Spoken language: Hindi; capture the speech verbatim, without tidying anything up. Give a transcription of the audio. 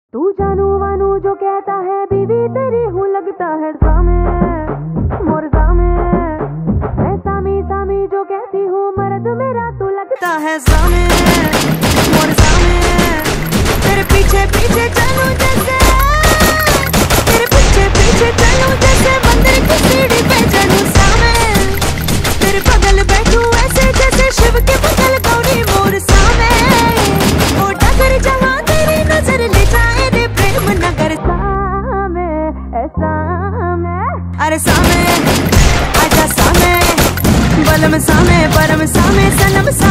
तू जानू वानू जो कहता है बीवी तेरी हूँ लगता है सामे मोर सामे। मैं सामी सामी जो कहती हूँ मर्द मेरा तू लगता है सामे मोर सामे। तेरे पीछे पीछे चलूं जैसे तेरे पीछे पीछे चलूं जैसे मंदिर की सीढ़ी पे चलूं सामे। तेरे बगल बैठूं ऐसे जैसे शिव के बगल गौरी मोर सामे। ओ डगर जहाँ तेरी नजर ले जाए रे प्रेम नगर सामे ऐसा में। अरे सामे आजा सामे बलम सामे परम सामे सनम सामे।